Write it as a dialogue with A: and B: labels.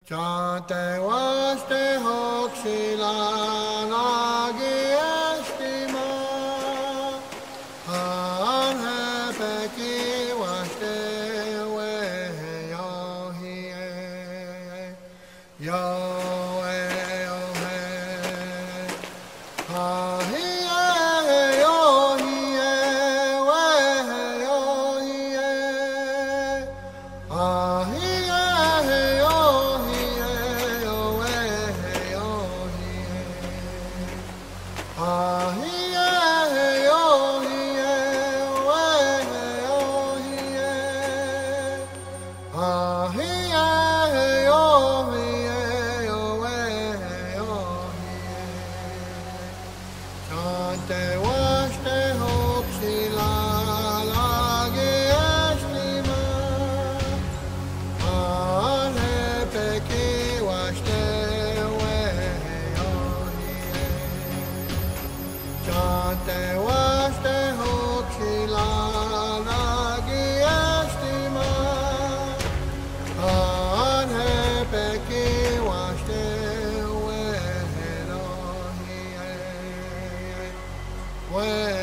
A: Chante waste hoxila nagi estima han hepeki waste we yo hie yo yo he ha hie yo hie we yo hie ha hie yo Well